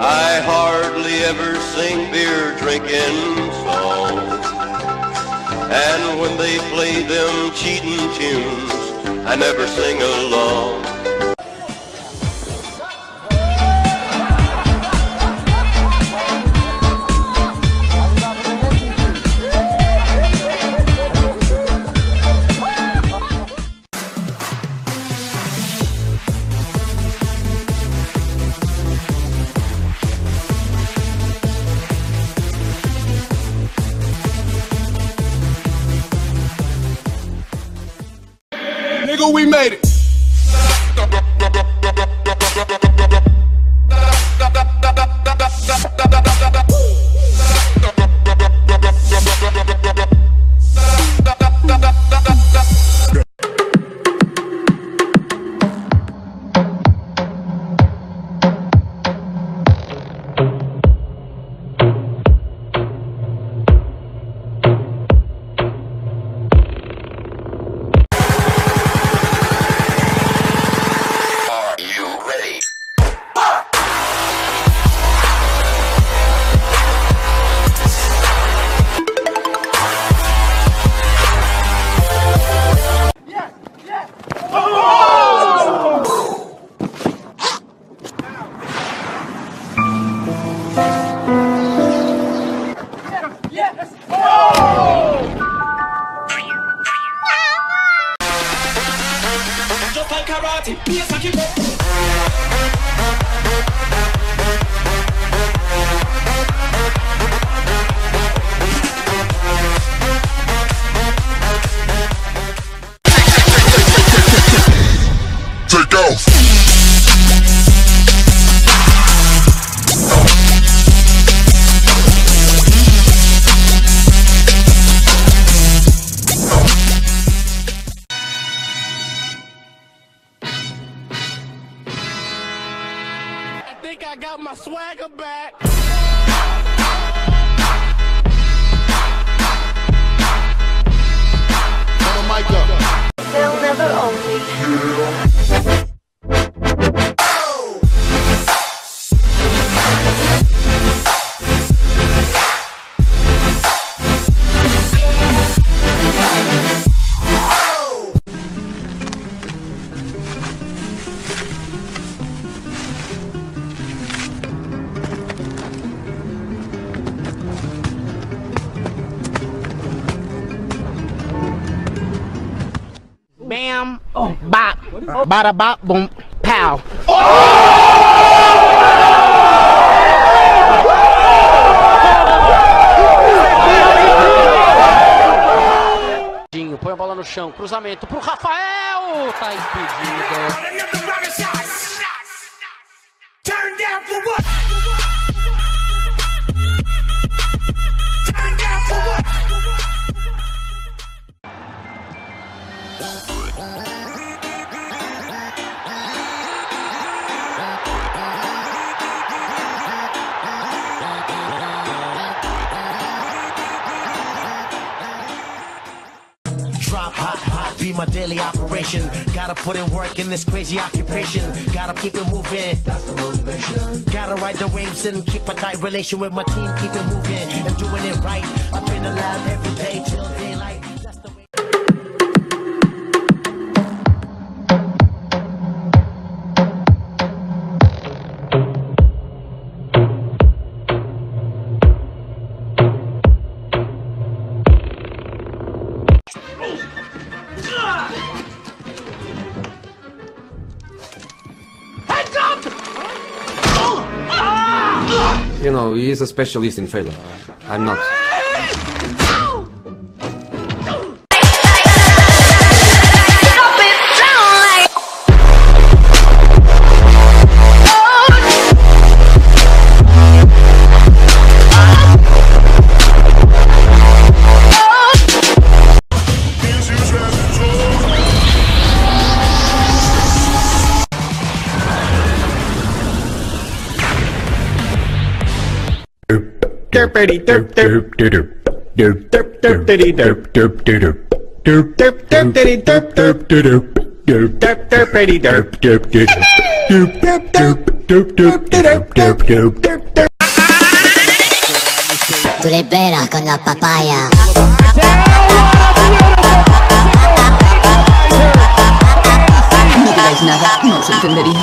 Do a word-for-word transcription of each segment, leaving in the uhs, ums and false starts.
I hardly ever sing beer drinking songs, and when they play them cheating tunes, I never sing along. Nigga, we made it. Take off. I think I got my swagger back. Put the mic up. They'll never own me. Bam, oh. Bop, bada bop, boom, pow. Põe a bola no chão, cruzamento pro Rafael, tá impedido. Turn down for what? Turn down for what? Drop hot, hot, be my daily operation. Gotta put in work in this crazy occupation. Gotta keep it moving, that's the motivation. Gotta ride the waves and keep a tight relation with my team. Keep it moving and doing it right. Up in the lab every day till daylight. That's the way. You know, he is a specialist in failure. I'm not. Derpity derp derp derp derp derp derpity derp derp derp derp derp derpity derp derp derp derp derp derpity derp derp derp doop, doop, doop, doop, doop, doop, doop, doop, doop, doop. Tú le pegas con la papaya. No digáis nada, no os entendería.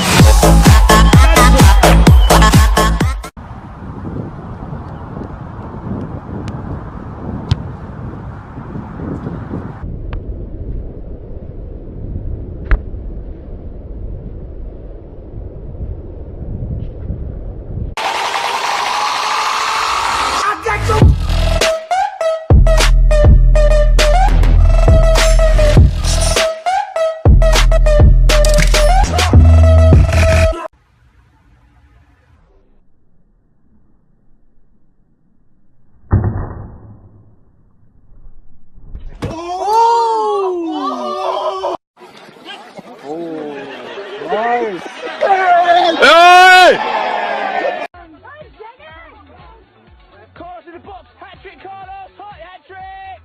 Carlos in the box, hat trick, Carlos, hot hat trick!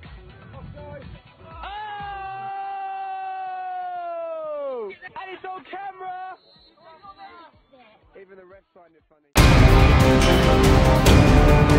Oh! And it's on camera! Even the refs find it funny.